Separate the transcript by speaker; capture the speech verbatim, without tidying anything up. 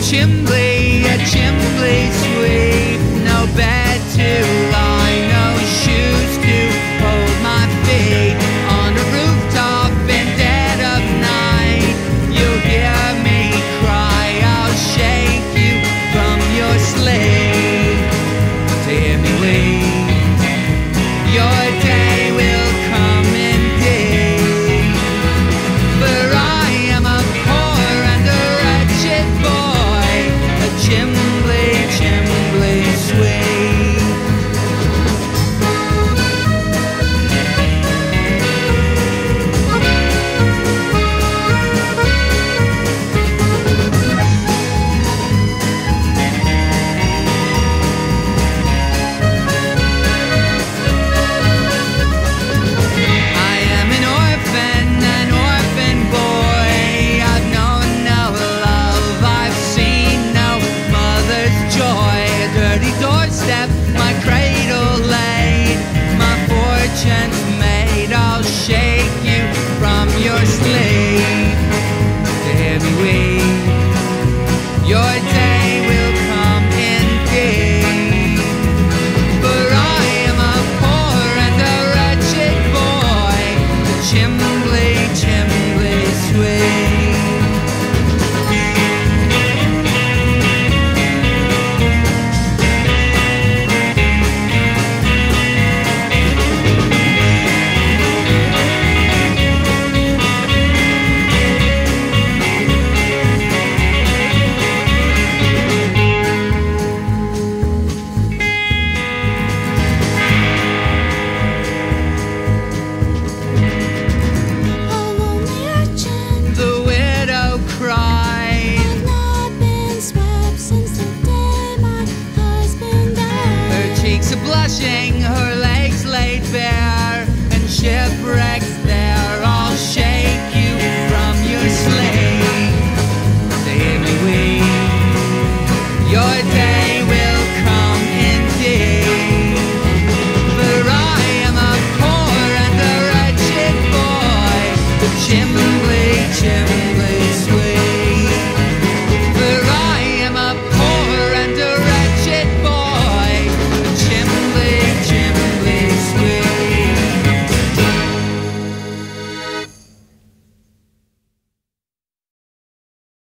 Speaker 1: Chimbley, a Chimbley Sweep. No bed to lie, no shoes to hold my feet. On a rooftop in dead of night, you'll hear me cry. I'll shake you from your sleep to hear me weep. Your day will come indeed, for I am a poor and a wretched boy, a Chimbley, Chimbley Sweep. I am an orphan, an orphan boy. I've known no love, I've seen no mother's joy. A dirty doorstep, my cradle laid, my fortune's made. I'll shake you from your sleep to hear me weep. Your day will come indeed, for I am a poor and a wretched boy, the Chimbley, Chimbley Sweep. The widow cried,
Speaker 2: I've not been swept since the day my husband died.
Speaker 1: her cheeks are blushing, her legs laid bare, and shipwrecks there. I'll shake you from your sleep to hear me weep. Your day will